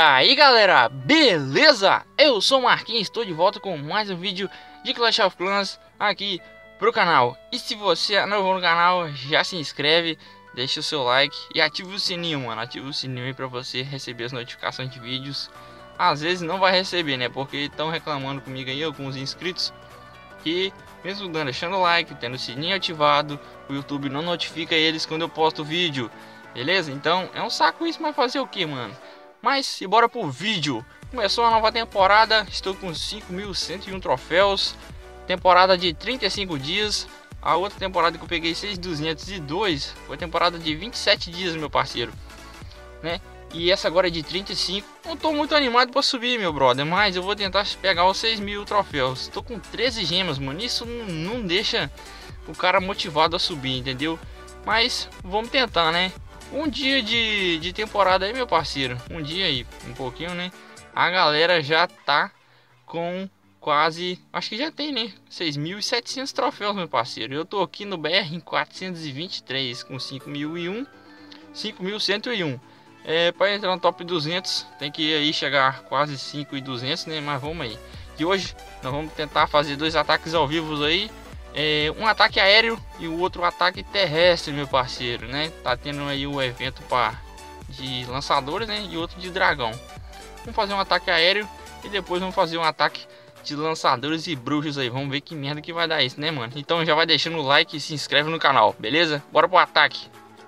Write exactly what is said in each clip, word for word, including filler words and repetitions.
E aí galera, beleza? Eu sou o Marquinhos, estou de volta com mais um vídeo de Clash of Clans aqui pro canal. E se você é novo no canal, já se inscreve, deixa o seu like e ativa o sininho, mano. Ativa o sininho aí pra você receber as notificações de vídeos. Às vezes não vai receber, né? Porque estão reclamando comigo aí, alguns inscritos, que mesmo dando, deixando o like, tendo o sininho ativado, o YouTube não notifica eles quando eu posto vídeo. Beleza? Então é um saco isso, mas fazer o que, mano? Mas e bora pro vídeo. Começou a nova temporada, estou com cinco mil cento e um troféus. Temporada de trinta e cinco dias. A outra temporada que eu peguei seis mil duzentos e dois foi temporada de vinte e sete dias, meu parceiro, né? E essa agora é de trinta e cinco. Não tô muito animado para subir, meu brother, mas eu vou tentar pegar os seis mil troféus. Estou com treze gemas, mano. Isso não, não deixa o cara motivado a subir, entendeu? Mas vamos tentar, né? Um dia de, de temporada aí, meu parceiro. Um dia aí, um pouquinho, né? A galera já tá com quase, acho que já tem, né? seis mil e setecentos troféus, meu parceiro. Eu tô aqui no B R em quatrocentos e vinte e três com cinco mil e um, cinco mil cento e um. É, para entrar no top duzentos tem que aí chegar quase cinco mil e duzentos, né? Mas vamos aí. E hoje nós vamos tentar fazer dois ataques ao vivo aí. É, um ataque aéreo e o outro ataque terrestre, meu parceiro, né? Tá tendo aí o evento para de lançadores, né? E outro de dragão. Vamos fazer um ataque aéreo e depois vamos fazer um ataque de lançadores e bruxos aí. Vamos ver que merda que vai dar isso, né, mano? Então já vai deixando o like e se inscreve no canal, beleza? Bora pro ataque.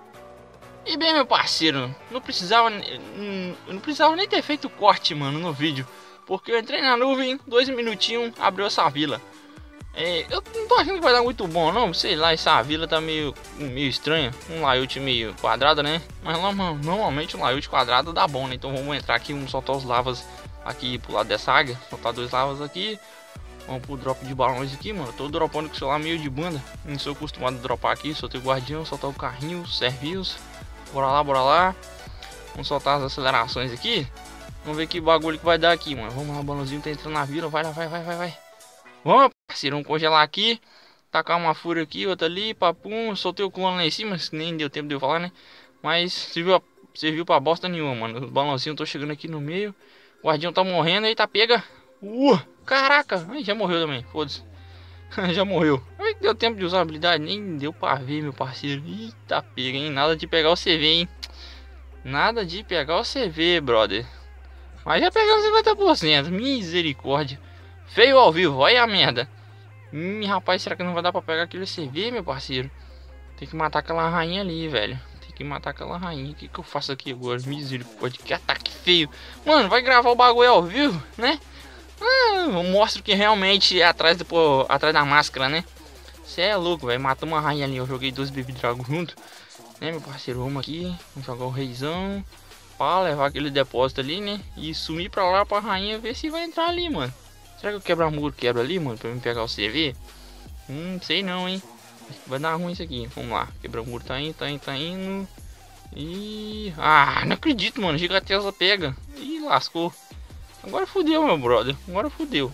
E bem, meu parceiro, não precisava, não precisava nem ter feito corte, mano, no vídeo, porque eu entrei na nuvem, dois minutinhos, abriu essa vila. É, eu não tô achando que vai dar muito bom não, sei lá, essa vila tá meio, meio estranha, um layout meio quadrado, né? Mas normalmente um layout quadrado dá bom, né? Então vamos entrar aqui, vamos soltar os lavas aqui pro lado dessa águia, soltar dois lavas aqui. Vamos pro drop de balões aqui, mano. Tô dropando com o celular meio de banda, não sou acostumado a dropar aqui, soltei o guardião, soltar o carrinho, serviços. Bora lá, bora lá. Vamos soltar as acelerações aqui. Vamos ver que bagulho que vai dar aqui, mano. Vamos lá, o balãozinho tá entrando na vila, vai lá, vai, vai, vai, vai. Vamos, parceiro, vamos congelar aqui. Tacar uma fúria aqui, outra ali, papum. Soltei o clone lá em cima, nem deu tempo de eu falar, né? Mas serviu, serviu pra bosta nenhuma, mano. Os balãozinhos tô chegando aqui no meio. O guardião tá morrendo, eita, pega. Uh, caraca, ai, já morreu também, foda-se. Já morreu. Ai, deu tempo de usar a habilidade, nem deu pra ver, meu parceiro. Eita, pega, hein? Nada de pegar o C V, hein? Nada de pegar o C V, brother. Mas já pegamos cinquenta por cento, misericórdia. Feio ao vivo, olha a merda. Hum, rapaz, será que não vai dar pra pegar aquele C V, meu parceiro? Tem que matar aquela rainha ali, velho. Tem que matar aquela rainha. O que que eu faço aqui agora? Misericórdia, que ataque feio. Mano, vai gravar o bagulho ao vivo, né? Ah, eu mostro que realmente é atrás, do, pô, atrás da máscara, né? Você é louco, velho. Matou uma rainha ali. Eu joguei dois Baby Dragon junto, né, meu parceiro? Vamos aqui, vamos jogar o reizão pra levar aquele depósito ali, né? E sumir pra lá pra rainha ver se vai entrar ali, mano. Será que eu quebrar o muro, quebra ali, mano, pra mim pegar o C V? Hum, sei não, hein. Vai dar ruim isso aqui. Vamos lá, quebrar o muro, tá indo, tá indo, tá indo. E... ah, não acredito, mano. Gigantesca pega. Ih, lascou. Agora fudeu, meu brother. Agora fudeu.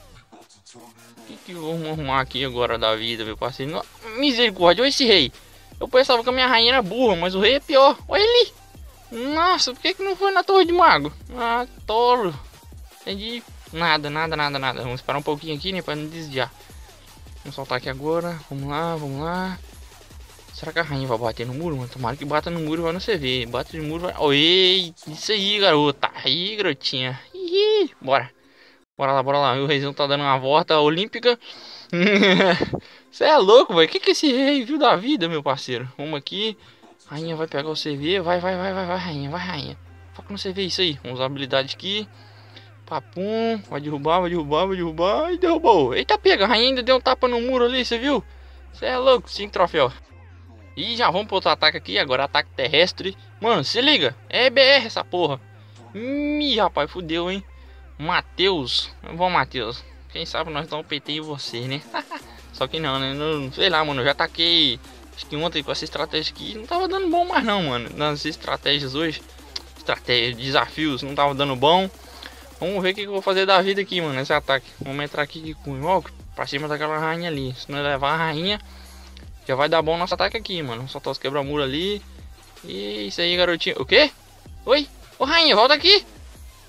O que que vamos arrumar aqui agora da vida, meu parceiro? Não... misericórdia, olha esse rei. Eu pensava que a minha rainha era burra, mas o rei é pior. Olha ele. Nossa, por que que não foi na torre de mago? Ah, tolo. Entendi. Nada, nada, nada, nada. Vamos esperar um pouquinho aqui, né, pra não desviar. Vamos soltar aqui agora. Vamos lá, vamos lá. Será que a rainha vai bater no muro, mano? Tomara que bata no muro e vai no C V. Bate no muro, vai... oi, isso aí, garota. Aí, garotinha. Ih, bora. Bora lá, bora lá. O reizão tá dando uma volta olímpica. Você é louco, velho. O que que esse rei viu da vida, meu parceiro? Vamos aqui. Rainha vai pegar o C V. Vai, vai, vai, vai, vai, rainha, vai, rainha. Foca no C V, isso aí. Vamos usar a habilidade aqui. Papum. Vai derrubar, vai derrubar, vai derrubar. E derrubou. Eita, pega. A rainha ainda deu um tapa no muro ali, você viu? Você é louco. cinco troféus. E já vamos pro outro ataque aqui. Agora ataque terrestre. Mano, se liga. É B R essa porra. Ih, rapaz, fudeu, hein. Matheus. Vamos, Matheus. Quem sabe nós dá um P T em você, né? Só que não, né? Não, sei lá, mano. Eu já ataquei. Acho que ontem com essa estratégia aqui. Não tava dando bom mais não, mano. Nas estratégias hoje. Estratégia, desafios. Não tava dando bom. Vamos ver o que eu vou fazer da vida aqui, mano. Esse ataque. Vamos entrar aqui com o Invoke pra cima daquela rainha ali. Se não levar a rainha, já vai dar bom nosso ataque aqui, mano. Vamos soltar os quebra-muro ali. E isso aí, garotinho. O quê? Oi? Ô, rainha, volta aqui.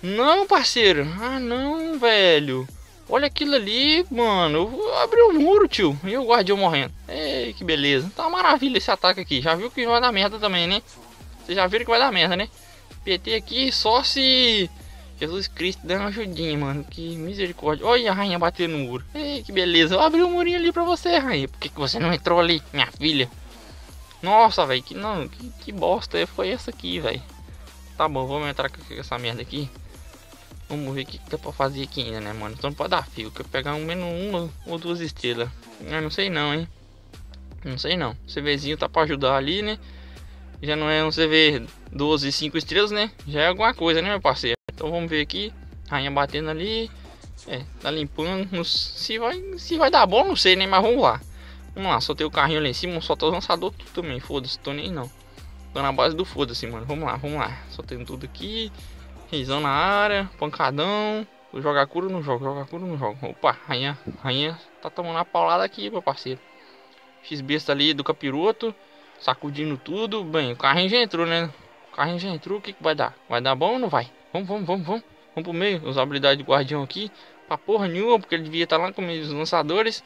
Não, parceiro. Ah, não, velho. Olha aquilo ali, mano. Eu vou abrir o muro, tio. E o guardião morrendo. Ei, que beleza. Tá uma maravilha esse ataque aqui. Já viu que vai dar merda também, né? Vocês já viram que vai dar merda, né? P T aqui só se Jesus Cristo dá uma ajudinha, mano. Que misericórdia. Olha a rainha batendo no muro. Ei, que beleza. Eu abri o um murinho ali pra você, rainha. Por que, que você não entrou ali, minha filha? Nossa, velho. Que, não, que, que bosta foi essa aqui, velho. Tá bom, vamos entrar com essa merda aqui. Vamos ver o que, que dá pra fazer aqui ainda, né, mano? Então pode dar fio. Que eu pegar um menos uma ou duas estrelas. Eu não sei não, hein. Não sei não. O CVzinho tá pra ajudar ali, né? Já não é um C V doze e cinco estrelas, né? Já é alguma coisa, né, meu parceiro? Então vamos ver aqui. Rainha batendo ali. É, tá limpando. Não, se, vai, se vai dar bom, não sei, né? Mas vamos lá. Vamos lá, soltei o carrinho ali em cima. Soltei o lançador tudo também. Foda-se, tô nem não. Tô na base do foda-se, mano. Vamos lá, vamos lá. Soltando tudo aqui. Reizão na área. Pancadão. Vou jogar cura no jogo. Jogar cura no jogo. Opa, rainha. Rainha tá tomando uma paulada aqui, meu parceiro. X-besta ali do capiroto. Sacudindo tudo. Bem, o carrinho já entrou, né? O carrinho já entrou. O que, que vai dar? Vai dar bom ou não vai? Vamos, vamos, vamos, vamos. Vamos pro meio. Usar a habilidade de guardião aqui. Pra porra nenhuma. Porque ele devia estar lá com os lançadores.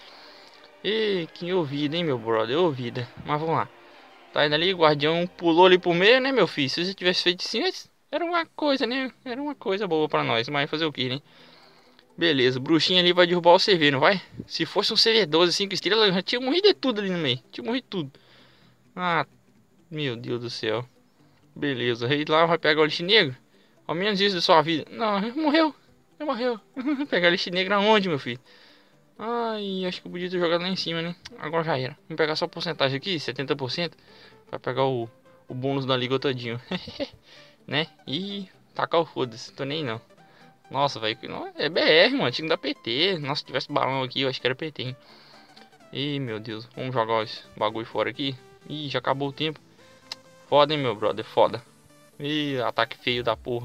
E que ouvida, hein, meu brother? Ouvida. Mas vamos lá. Tá indo ali. O guardião pulou ali pro meio, né, meu filho? Se você tivesse feito assim, era uma coisa, né? Era uma coisa boa pra nós. Mas fazer o que, né? Beleza. O bruxinho ali vai derrubar o C V, não vai? Se fosse um C V doze, cinco estrelas, eu já tinha morrido de tudo ali no meio. Tinha morrido tudo. Ah, meu Deus do céu. Beleza, o rei lá vai pegar o lixo negro. Ao menos isso da sua vida. Não, morreu. Ele morreu. Pegar o lixo negro aonde, meu filho? Ai, acho que eu podia ter jogado lá em cima, né? Agora já era. Vamos pegar só a porcentagem aqui, setenta por cento. Vai pegar o, o bônus da liga todinho. Né? E tacar o foda-se. Tô nem não. Nossa, velho. É B R, mano. Tinha que dar P T. Nossa, se tivesse balão aqui, eu acho que era P T, hein? Ih, meu Deus. Vamos jogar esse bagulho fora aqui. Ih, já acabou o tempo. Foda, hein, meu brother. Foda. Ih, ataque feio da porra.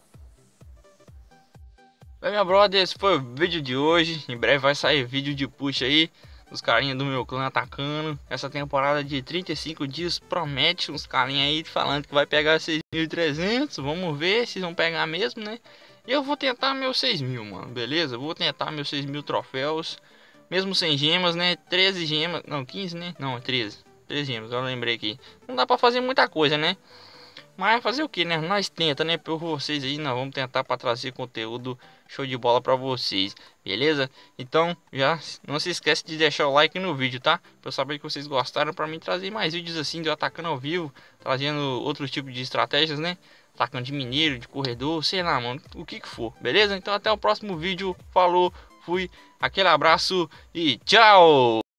Bem, meu brother, esse foi o vídeo de hoje. Em breve vai sair vídeo de push aí. Os carinhas do meu clã atacando. Essa temporada de trinta e cinco dias promete uns carinhas aí falando que vai pegar seis mil e trezentos. Vamos ver se vão pegar mesmo, né? E eu vou tentar meus seis mil, mano. Beleza? Vou tentar meus seis mil troféus. Mesmo sem gemas, né? treze gemas. Não, quinze, né? Não, é treze. treze gemas, eu lembrei aqui. Não dá pra fazer muita coisa, né? Mas fazer o que, né? Nós tenta, né? Por vocês aí, nós vamos tentar para trazer conteúdo show de bola para vocês, beleza? Então, já não se esquece de deixar o like no vídeo, tá? Pra eu saber que vocês gostaram, para mim trazer mais vídeos assim de eu atacando ao vivo, trazendo outros tipos de estratégias, né? Atacando de mineiro, de corredor, sei lá, mano, o que que for, beleza? Então até o próximo vídeo. Falou, fui, aquele abraço e tchau!